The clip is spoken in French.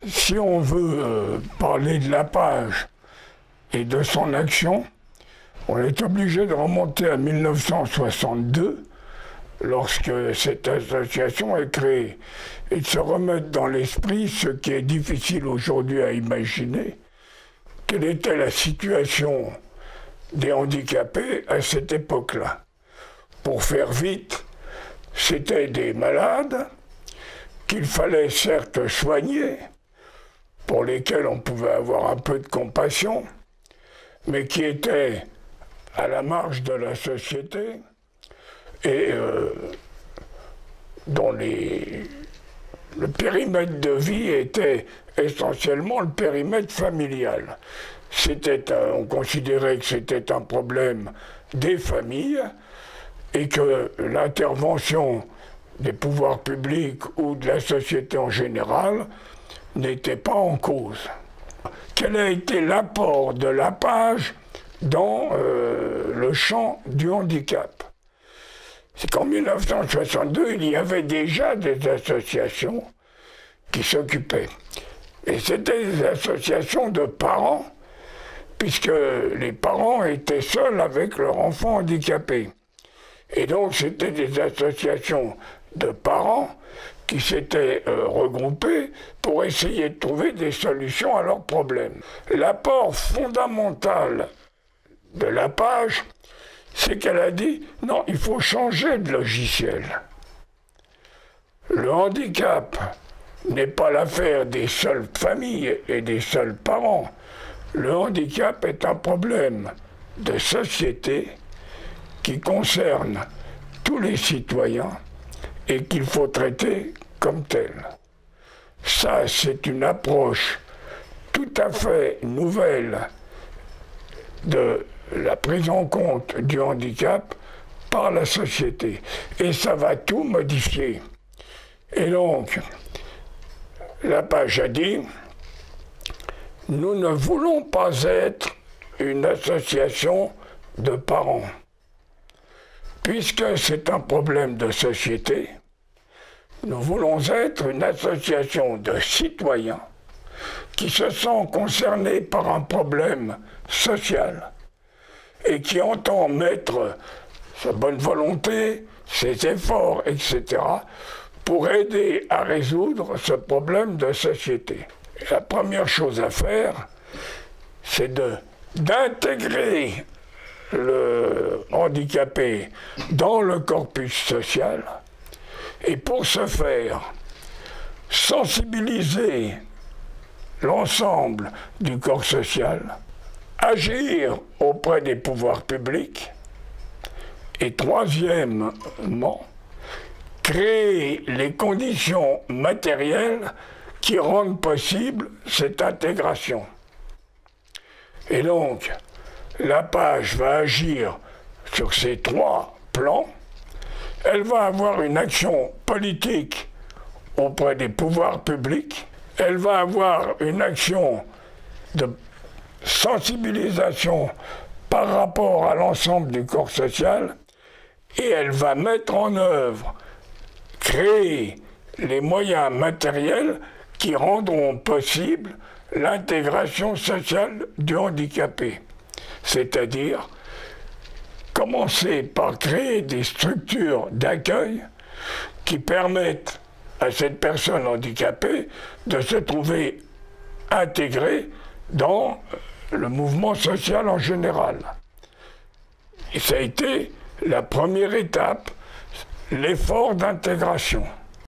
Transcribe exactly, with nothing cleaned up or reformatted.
Si on veut euh, parler de la page et de son action, on est obligé de remonter à mille neuf cent soixante-deux, lorsque cette association est créée, et de se remettre dans l'esprit ce qui est difficile aujourd'hui à imaginer, quelle était la situation des handicapés à cette époque-là. Pour faire vite, c'était des malades qu'il fallait certes soigner, pour lesquels on pouvait avoir un peu de compassion, mais qui étaient à la marge de la société et euh, dont les, le périmètre de vie était essentiellement le périmètre familial. C'était un, on considérait que c'était un problème des familles et que l'intervention des pouvoirs publics ou de la société en général n'était pas en cause. Quel a été l'apport de la page dans euh, le champ du handicap? C'est qu'en mille neuf cent soixante-deux, il y avait déjà des associations qui s'occupaient. Et c'était des associations de parents, puisque les parents étaient seuls avec leur enfant handicapé. Et donc c'était des associations de parents qui s'étaient euh, regroupés pour essayer de trouver des solutions à leurs problèmes. L'apport fondamental de la page, c'est qu'elle a dit « Non, il faut changer de logiciel. Le handicap n'est pas l'affaire des seules familles et des seuls parents. Le handicap est un problème de société qui concerne tous les citoyens et qu'il faut traiter comme tel. » Ça, c'est une approche tout à fait nouvelle de la prise en compte du handicap par la société. Et ça va tout modifier. Et donc, la page a dit, nous ne voulons pas être une association de parents. Puisque c'est un problème de société, nous voulons être une association de citoyens qui se sentent concernés par un problème social et qui entend mettre sa bonne volonté, ses efforts, et cetera, pour aider à résoudre ce problème de société. Et la première chose à faire, c'est de, d'intégrer le handicapé dans le corpus social, et pour ce faire, sensibiliser l'ensemble du corps social, agir auprès des pouvoirs publics, et troisièmement, créer les conditions matérielles qui rendent possible cette intégration. Et donc, la page va agir sur ces trois plans. Elle va avoir une action politique auprès des pouvoirs publics. Elle va avoir une action de sensibilisation par rapport à l'ensemble du corps social. Et elle va mettre en œuvre, créer les moyens matériels qui rendront possible l'intégration sociale du handicapé. C'est-à-dire commencer par créer des structures d'accueil qui permettent à cette personne handicapée de se trouver intégrée dans le mouvement social en général. Et ça a été la première étape, l'effort d'intégration.